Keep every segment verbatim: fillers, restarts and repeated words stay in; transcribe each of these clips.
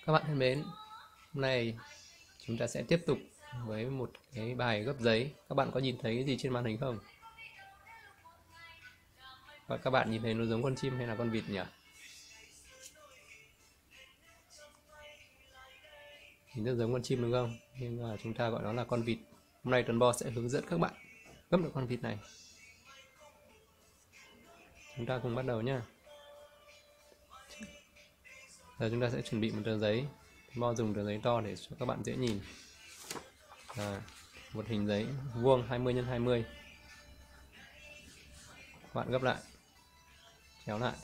Các bạn thân mến, hôm nay chúng ta sẽ tiếp tục với một cái bài gấp giấy. Các bạn có nhìn thấy cái gì trên màn hình không? Và các bạn nhìn thấy nó giống con chim hay là con vịt nhỉ? Nhìn rất giống con chim đúng không? Nhưng mà chúng ta gọi nó là con vịt. Hôm nay Tuấn Bo sẽ hướng dẫn các bạn gấp được con vịt này. Chúng ta cùng bắt đầu nhé. Giờ chúng ta sẽ chuẩn bị một tờ giấy. Tuấn Bo dùng tờ giấy to để cho các bạn dễ nhìn. À, một hình giấy vuông hai mươi nhân hai mươi. Các bạn gấp lại, kéo lại.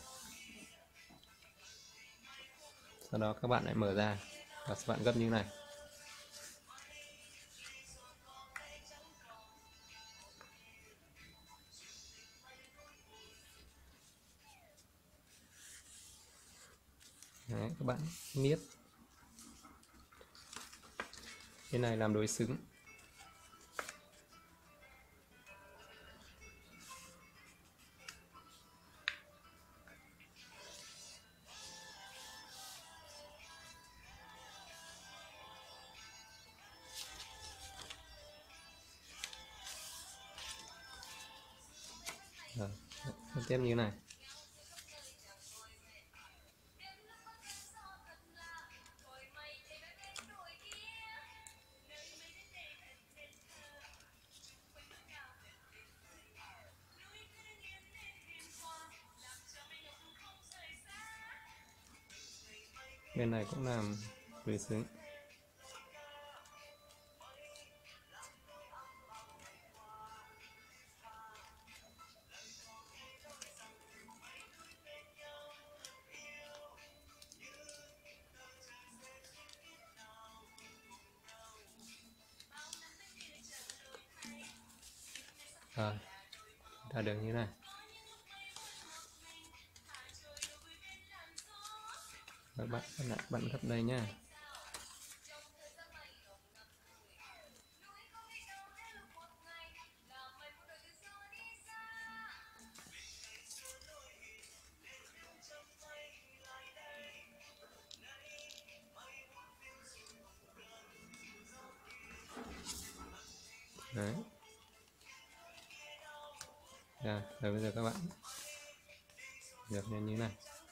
Sau đó các bạn lại mở ra và các bạn gấp như thế này. Đấy, các bạn niết cái này làm đối xứng. Rồi, tiếp như thế này. Bên này cũng làm đối xứng. Rồi, ta được như thế này. Các bạn lại bạn gấp đây nhá. Đấy. Rồi, rồi bây giờ các bạn được lên như thế này.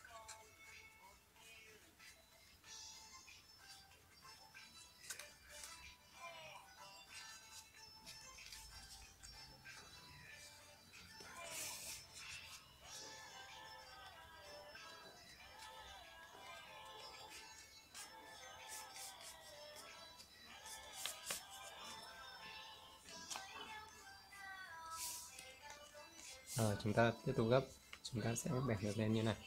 Rồi, chúng ta tiếp tục gấp. Chúng ta sẽ bẻ được lên như này.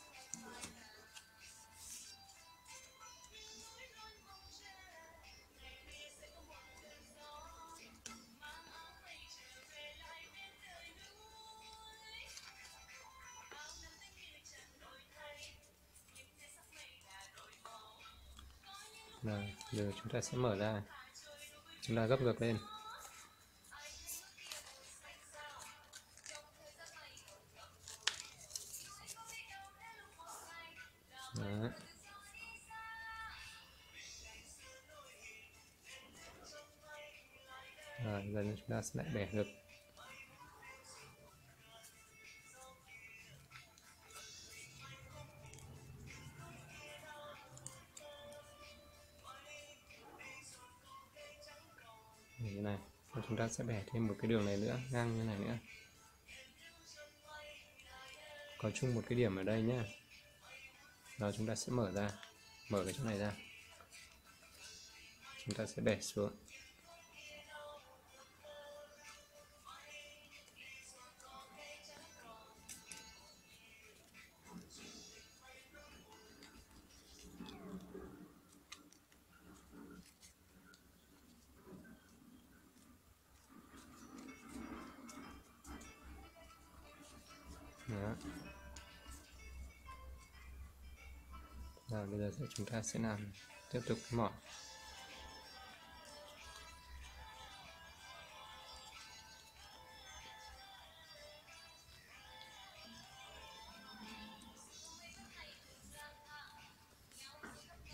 Rồi, giờ chúng ta sẽ mở ra. Chúng ta gấp ngược lên. Đó. Rồi, giờ chúng ta sẽ lại bẻ ngược. Như thế này. Và chúng ta sẽ bẻ thêm một cái đường này nữa, ngang như này nữa. Có chung một cái điểm ở đây nhé. Rồi chúng ta sẽ mở ra, mở cái chỗ này ra. Chúng ta sẽ bẻ xuống. Đó. Rồi bây giờ chúng ta sẽ làm tiếp tục cái mỏ.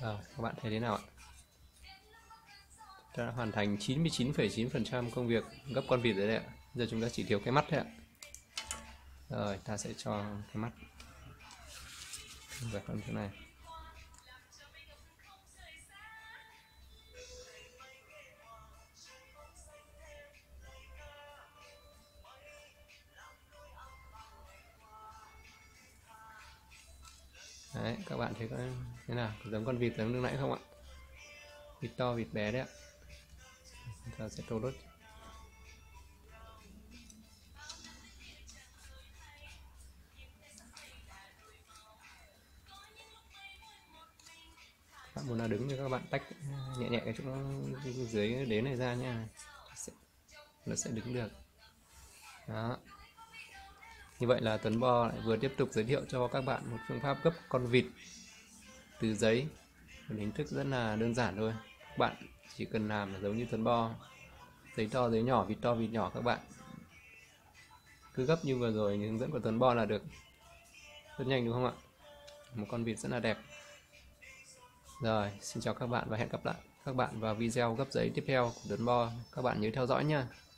À, các bạn thấy thế nào ạ? Ta đã hoàn thành chín mươi chín phẩy chín phần trăm công việc gấp con vịt rồi đấy ạ. Giờ chúng ta chỉ thiếu cái mắt thôi ạ. Rồi ta sẽ cho cái mắt về phần chỗ này. Đấy, các bạn thấy có thế nào? Có giống con vịt giống lúc nãy không ạ? Vịt to, vịt bé đấy ạ. Ta sẽ tô đốt. Các bạn muốn là đứng thì các bạn tách nhẹ nhẹ cái chỗ dưới đế này ra nha. Nó sẽ đứng được. Đó. Như vậy là Tuấn Bo lại vừa tiếp tục giới thiệu cho các bạn một phương pháp gấp con vịt từ giấy, một hình thức rất là đơn giản thôi. Các bạn chỉ cần làm là giống như Tuấn Bo, giấy to giấy nhỏ, vịt to vịt nhỏ, các bạn cứ gấp như vừa rồi như hướng dẫn của Tuấn Bo là được. Rất nhanh đúng không ạ? Một con vịt rất là đẹp. Rồi, xin chào các bạn và hẹn gặp lại các bạn vào video gấp giấy tiếp theo của Tuấn Bo. Các bạn nhớ theo dõi nha.